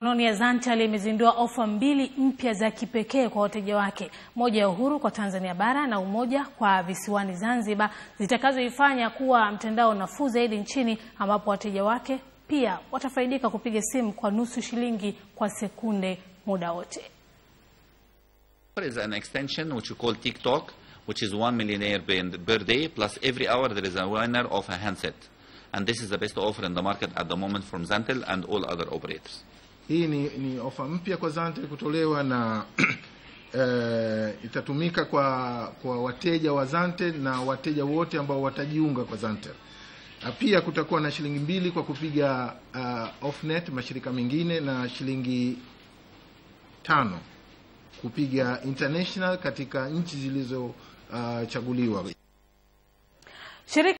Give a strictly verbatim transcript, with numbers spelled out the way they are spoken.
Kampuni ya Zantel imezindua ofa mbili mpya za kipekee kwa wateja wake, moja ya Uhuru kwa Tanzania bara na umoja kwa visiwani Zanzibar, zitakazoifanya kuwa mtandao nafuu zaidi nchini, ambapo wateja wake pia watafaidika kupiga simu kwa nusu shilingi kwa sekunde muda wote. There is an extension which we call TikTok, which is one millionaire per day, plus every hour there is a winner of a handset. And this is the best offer in the market at the moment from Zantel and all other operators. Hii ni, ni ofa mpya kwa Zantel kutolewa na uh, itatumika kwa kwa wateja wa Zantel na wateja wote ambao watajiunga kwa Zantel. Pia kutakuwa na shilingi mbili kwa kupiga uh, off-net mashirika mengine na shilingi tano kupiga international katika nchi zilizo uh, chaguliwa.